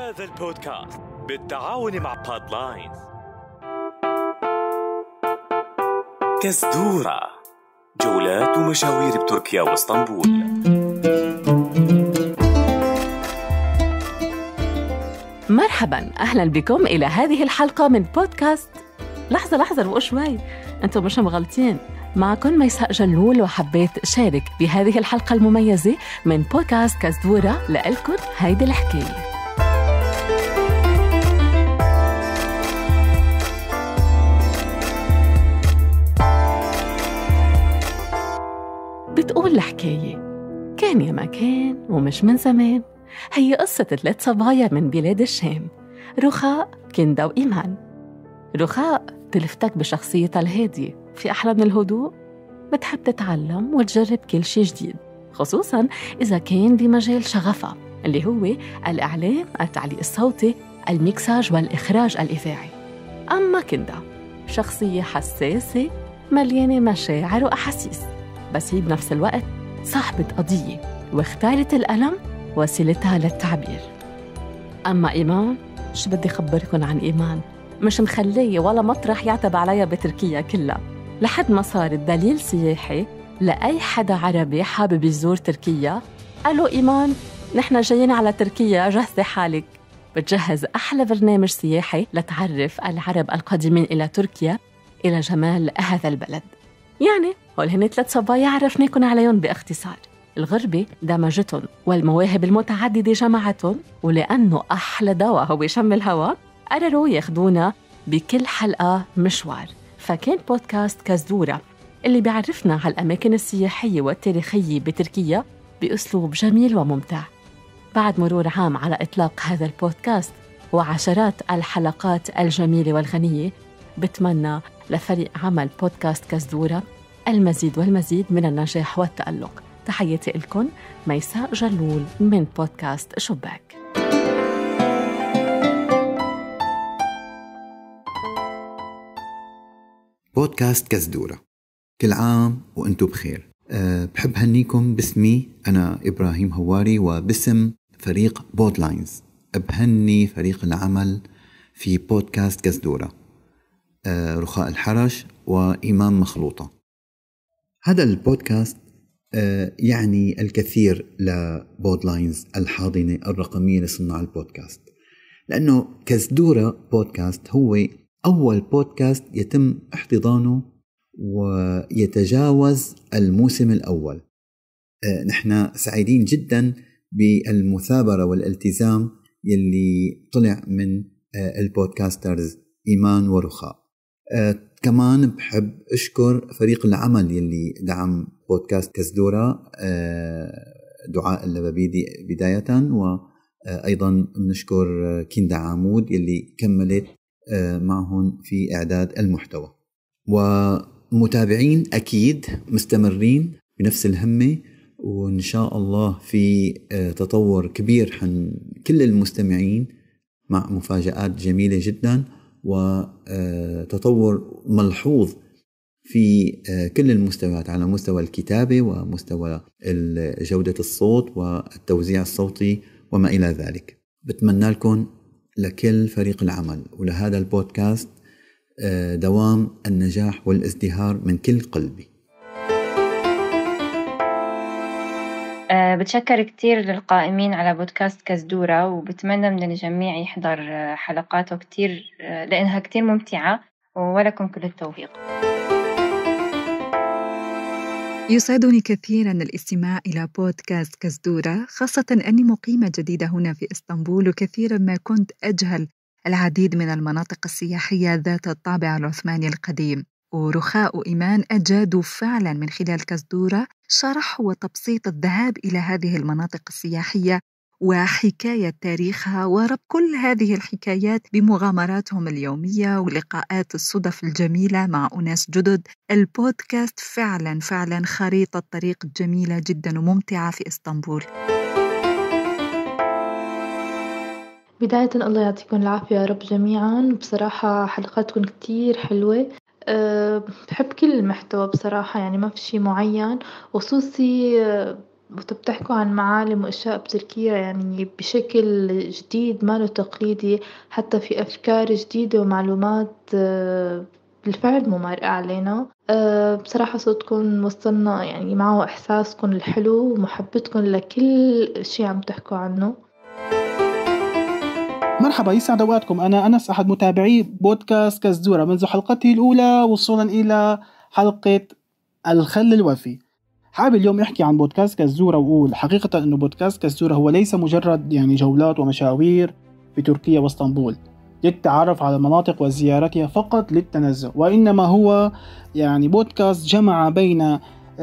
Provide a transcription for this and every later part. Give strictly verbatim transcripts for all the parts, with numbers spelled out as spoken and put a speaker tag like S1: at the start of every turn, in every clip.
S1: هذا البودكاست بالتعاون مع بودلاينز. كزدورة، جولات ومشاوير بتركيا واسطنبول.
S2: مرحبا، أهلا بكم إلى هذه الحلقة من بودكاست. لحظة لحظة روقوا شوي، أنتم مش مغلطين. معكم ميساء جلول، وحبيت شارك بهذه الحلقة المميزة من بودكاست كزدورة لألكم هيدي الحكاية. بتقول الحكاية: كان يا ما كان ومش من زمان، هي قصة ثلاث صبايا من بلاد الشام، رخاء، كندا وإيمان. رخاء تلفتك بشخصيتها الهادية، في أحلى من الهدوء، بتحب تتعلم وتجرب كل شيء جديد، خصوصاً إذا كان بمجال شغفها اللي هو الإعلام، التعليق الصوتي، الميكساج والإخراج الإذاعي. أما كندا شخصية حساسة مليانة مشاعر وأحاسيس، بس هي بنفس الوقت صاحبة قضية، واختارت الألم وسيلتها للتعبير. أما إيمان، شو بدي خبركن عن إيمان؟ مش مخلية ولا مطرح يعتب عليها بتركيا كلها، لحد ما صارت دليل سياحي لأي حدا عربي حابب يزور تركيا. قالوا إيمان: نحن جايين على تركيا، جهزي حالك. بتجهز أحلى برنامج سياحي لتعرف العرب القادمين إلى تركيا إلى جمال هذا البلد. يعني هول هن ثلاث صبايا عرفناكم عليهم باختصار. الغربة دمجتهم والمواهب المتعددة جمعتهم، ولأنه أحلى دواء هو شم الهواء قرروا ياخدونا بكل حلقة مشوار. فكان بودكاست كزدورة اللي بيعرفنا على الأماكن السياحية والتاريخية بتركيا بأسلوب جميل وممتع. بعد مرور عام على إطلاق هذا البودكاست وعشرات الحلقات الجميلة والغنية، بتمنى لفريق عمل بودكاست كزدورة المزيد والمزيد من النجاح والتألق. تحياتي لكم، ميساء جلول من بودكاست شباك.
S3: بودكاست كزدورة، كل عام وأنتم بخير. أه بحب هنيكم باسمي أنا إبراهيم هواري، وباسم فريق بودلاينز بهني فريق العمل في بودكاست كزدورة، أه رخاء الحرش وإيمان مخلوطة. هذا البودكاست أه يعني الكثير لبودلاينز الحاضنة الرقمية لصناع البودكاست، لأنه كزدورة بودكاست هو أول بودكاست يتم احتضانه ويتجاوز الموسم الأول. أه نحن سعيدين جدا بالمثابرة والالتزام يلي طلع من أه البودكاسترز إيمان ورخاء. أه كمان بحب أشكر فريق العمل يلي دعم بودكاست كزدورة، أه دعاء اللبابيدي بداية، وأيضا بنشكر كندا عامود يلي كملت معهم في إعداد المحتوى، ومتابعين أكيد مستمرين بنفس الهمة، وإن شاء الله في تطور كبير عن كل المستمعين مع مفاجآت جميلة جدا، وتطور ملحوظ في كل المستويات، على مستوى الكتابة ومستوى جودة الصوت والتوزيع الصوتي وما إلى ذلك. بتمنى لكم لكل فريق العمل ولهذا البودكاست دوام النجاح والازدهار من كل قلبي.
S4: بتشكر كتير للقائمين على بودكاست كزدورة، وبتمنى من الجميع يحضر حلقاته كتير لأنها كتير ممتعة، ولكم كل التوفيق.
S5: يسعدني كثيراً الاستماع إلى بودكاست كزدورة، خاصة أني مقيمة جديدة هنا في إسطنبول، وكثيراً ما كنت أجهل العديد من المناطق السياحية ذات الطابع العثماني القديم. ورخاء وإيمان أجادوا فعلاً من خلال كزدورة شرح وتبسيط الذهاب إلى هذه المناطق السياحية وحكاية تاريخها، وربط كل هذه الحكايات بمغامراتهم اليومية ولقاءات الصدف الجميلة مع أناس جدد. البودكاست فعلا فعلا خريطة طريق جميلة جدا وممتعة في إسطنبول.
S6: بداية الله يعطيكم العافية يا رب جميعا. بصراحة حلقاتكم كتير حلوة، أه بحب كل المحتوى بصراحة، يعني ما في شي معين. وخصوصي وبتحكوا عن معالم وأشياء بتركيا يعني بشكل جديد ما له تقليدي، حتى في أفكار جديدة ومعلومات آه، بالفعل ممرقة علينا. آه، بصراحة صوتكم وصلنا يعني معه إحساسكم الحلو ومحبتكم لكل شي عم تحكوا عنه.
S7: مرحبا، يسعد اوقاتكم. انا انس، احد متابعي بودكاست كزدورة. منذ حلقته الاولى وصولا الى حلقة الخل الوفي، حابب اليوم احكي عن بودكاست كزدورة واقول حقيقة انه بودكاست كزدورة هو ليس مجرد يعني جولات ومشاوير في تركيا واسطنبول للتعرف على المناطق وزيارتها فقط للتنزه، وانما هو يعني بودكاست جمع بين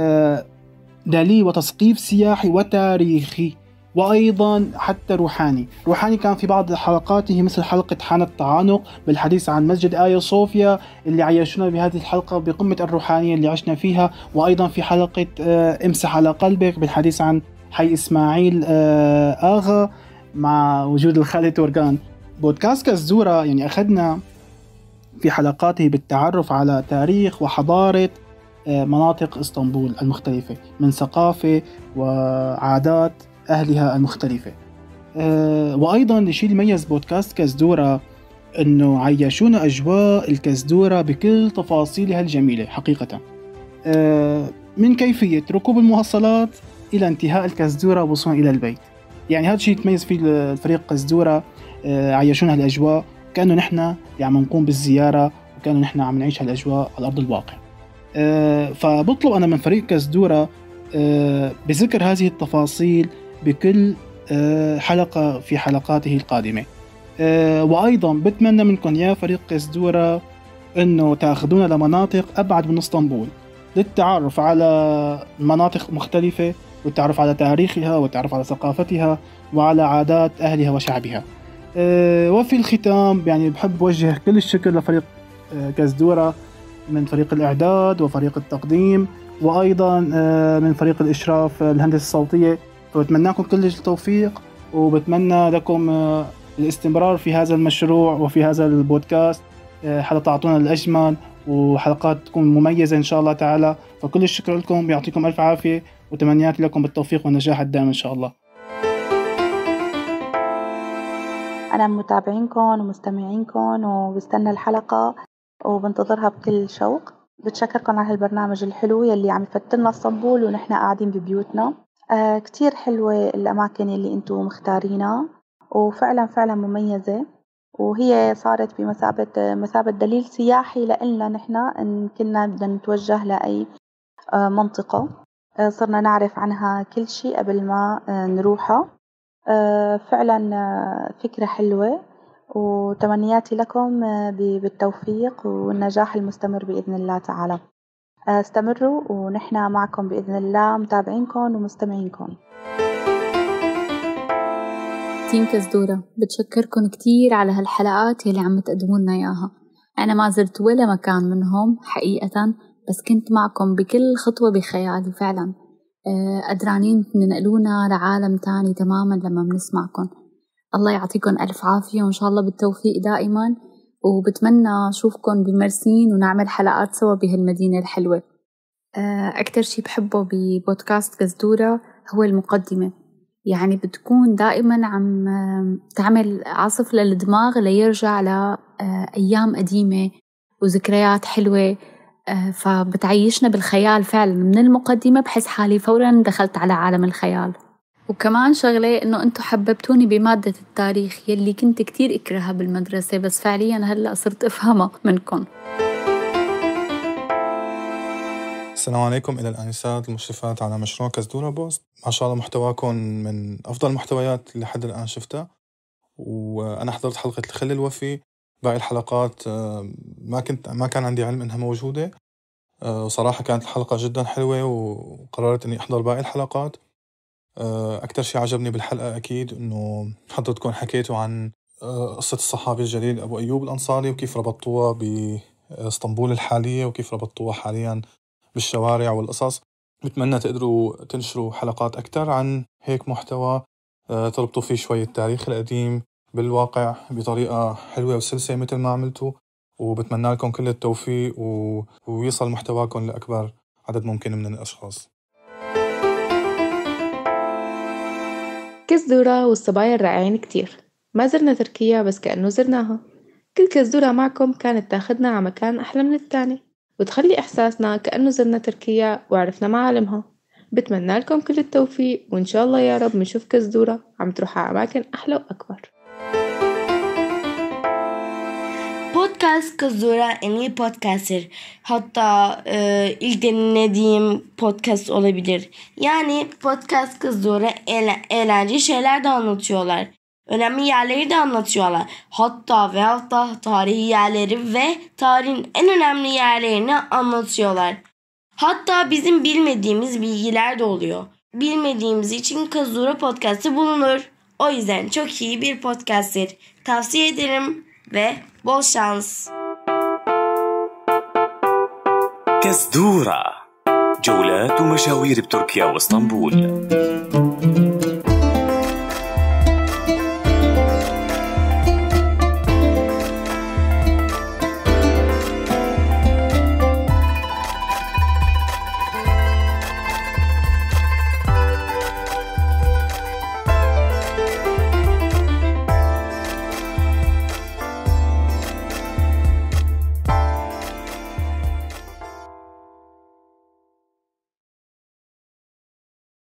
S7: دليل وتثقيف سياحي وتاريخي وأيضا حتى روحاني. روحاني كان في بعض حلقاته مثل حلقة حان التعانق بالحديث عن مسجد آيا صوفيا اللي عيشونا بهذه الحلقة بقمة الروحانية اللي عشنا فيها، وأيضا في حلقة امسح على قلبك بالحديث عن حي إسماعيل آغا مع وجود الخالد تورغان. بودكاست كزدورة يعني أخذنا في حلقاته بالتعرف على تاريخ وحضارة مناطق اسطنبول المختلفة من ثقافة وعادات أهلها المختلفة. أه وأيضا الشيء اللي يميز بودكاست كزدورة أنه عيشونا أجواء الكزدورة بكل تفاصيلها الجميلة حقيقة، أه من كيفية ركوب المواصلات إلى انتهاء الكزدورة وصولا إلى البيت. يعني هذا الشيء يتميز فيه الفريق كزدورة. أه عيشونا هالأجواء كأنه نحن يعني نقوم بالزيارة وكأنه نحن عم نعيش هالأجواء على أرض الواقع. أه فبطلب أنا من فريق كزدورة أه بذكر هذه التفاصيل بكل أه حلقة في حلقاته القادمة. أه وأيضا بتمنى منكم يا فريق كزدورة أنه تأخذونا لمناطق أبعد من اسطنبول للتعرف على مناطق مختلفة والتعرف على تاريخها والتعرف على ثقافتها وعلى عادات أهلها وشعبها. أه وفي الختام يعني بحب وجه كل الشكر لفريق أه كزدورة من فريق الإعداد وفريق التقديم وأيضا من فريق الإشراف الهندسة الصوتية. فبتمنى لكم كل التوفيق وبتمنى لكم الاستمرار في هذا المشروع وفي هذا البودكاست حتى تعطونا الأجمل وحلقات تكون مميزة إن شاء الله تعالى. فكل الشكر لكم، يعطيكم ألف عافية وتمنياتي لكم بالتوفيق والنجاح الدائم إن شاء الله.
S8: أنا متابعينكم ومستمعينكم وبستنى الحلقة وبنتظرها بكل شوق. بتشكركم على هالبرنامج الحلو يلي عم يفتلنا اسطنبول ونحن قاعدين ببيوتنا. آه كتير حلوة الأماكن يلي انتو مختارينها وفعلا فعلا مميزة، وهي صارت بمثابة مثابة دليل سياحي لإلنا نحن إن كنا بدنا نتوجه لأي آه منطقة. آه صرنا نعرف عنها كل شيء قبل ما آه نروحها. آه فعلا آه فكرة حلوة، وتمنياتي لكم بالتوفيق والنجاح المستمر بإذن الله تعالى. استمروا ونحن معكم بإذن الله متابعينكم ومستمعينكم.
S9: تيم كزدورة بتشكركم كتير على هالحلقات يلي عم تقدمونا إياها. أنا ما زرت ولا مكان منهم حقيقة، بس كنت معكم بكل خطوة بخيالي فعلا. قدرانين تنقلونا لعالم تاني تماما لما بنسمعكم. الله يعطيكم ألف عافية وإن شاء الله بالتوفيق دائما، وبتمنى أشوفكم بمرسين ونعمل حلقات سوا بهالمدينة الحلوة. أكتر شي بحبه ببودكاست كزدورة هو المقدمة، يعني بتكون دائما عم تعمل عصف للدماغ ليرجع لأيام قديمة وذكريات حلوة، فبتعيشنا بالخيال فعلا. من المقدمة بحس حالي فورا دخلت على عالم الخيال. وكمان شغلة إنه أنتو حببتوني بمادة التاريخ يلي كنت كتير أكرهها بالمدرسة، بس فعليا هلأ صرت أفهمها منكم.
S10: السلام عليكم إلى الآنسات المشرفات على مشروع كزدورة بوست. ما شاء الله محتواكم من أفضل المحتويات اللي لحد الآن شفتها، وأنا حضرت حلقة الخل الوفي. باقي الحلقات ما كنت ما كان عندي علم إنها موجودة، وصراحة كانت الحلقة جدا حلوة وقررت إني أحضر باقي الحلقات. أكتر شيء عجبني بالحلقة أكيد إنه حضرتكم حكيتوا عن قصة الصحابي الجليل أبو أيوب الأنصاري وكيف ربطوها بإسطنبول الحالية وكيف ربطوها حاليا بالشوارع والقصص. بتمنى تقدروا تنشروا حلقات أكتر عن هيك محتوى، تربطوا فيه شوية التاريخ القديم بالواقع بطريقة حلوة وسلسة مثل ما عملتوا. وبتمنى لكم كل التوفيق ويصل محتواكم لأكبر عدد ممكن من الأشخاص.
S6: كزدورة والصبايا الرائعين كتير. ما زرنا تركيا بس كأنه زرناها. كل كزدورة معكم كانت تاخدنا على مكان أحلى من التاني وتخلي إحساسنا كأنه زرنا تركيا وعرفنا معالمها. بتمنى لكم كل التوفيق وإن شاء الله يا رب نشوف كزدورة عم تروح على أماكن أحلى وأكبر.
S11: Podcast Kazdura en iyi podcaster. Hatta e, ilk dinlediğim podcast olabilir. Yani Podcast Kazdura eğlen- eğlenceli şeyler de anlatıyorlar. Önemli yerleri de anlatıyorlar. Hatta ve hatta tarihi yerleri ve tarihin en önemli yerlerini anlatıyorlar. Hatta bizim bilmediğimiz bilgiler de oluyor. Bilmediğimiz için Kazdura Podcast'ı bulunur. O yüzden çok iyi bir podcast'tir. Tavsiye ederim ve bol şans.
S1: كزدورة، جولات ومشاوير بتركيا واسطنبول.